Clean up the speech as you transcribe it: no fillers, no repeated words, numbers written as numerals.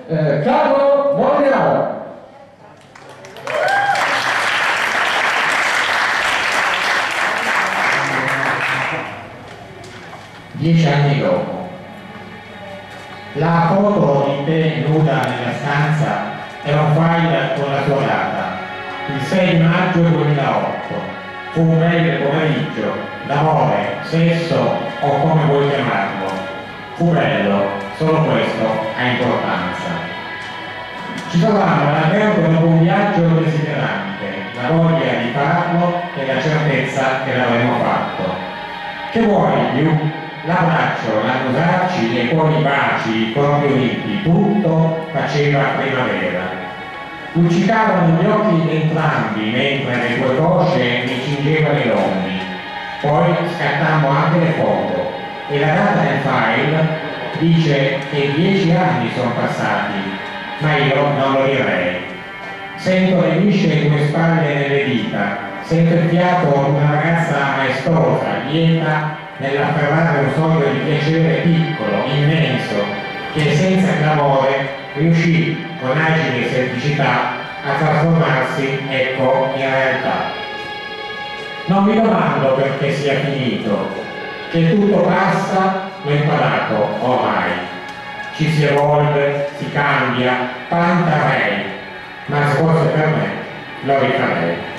Carlo Molinaro. 10 anni dopo. La foto di te nuda nella stanza è un file con la tua data, il 6 maggio 2008. Fu un bel pomeriggio, d'amore, sesso o come vuoi chiamarlo. Fu bello, solo questo ha importanza. Ci trovavamo all'albergo dopo un viaggio desiderante, la voglia di farlo e la certezza che l'avremmo fatto. Che vuoi di più? L'abbraccio, l'annusarci e poi i baci, i corpi uniti, tutto faceva primavera. Luccicavano gli occhi di entrambi mentre le tue cosce mi cingevano i lombi. Poi scattammo anche le foto e la data del file dice che 10 anni sono passati, ma io non lo direi. Sento le lisce tue spalle nelle dita, sento il fiato di una ragazza maestosa, lieta nell'afferrare un sogno di piacere piccolo, immenso, che senza clamore riuscì con agile semplicità a trasformarsi, ecco, in realtà. Non mi domando perché sia finito, che tutto passa, l'ho imparato ormai. Ci si evolve, si cambia, tantarei, ma se fosse per me, lo rifarei.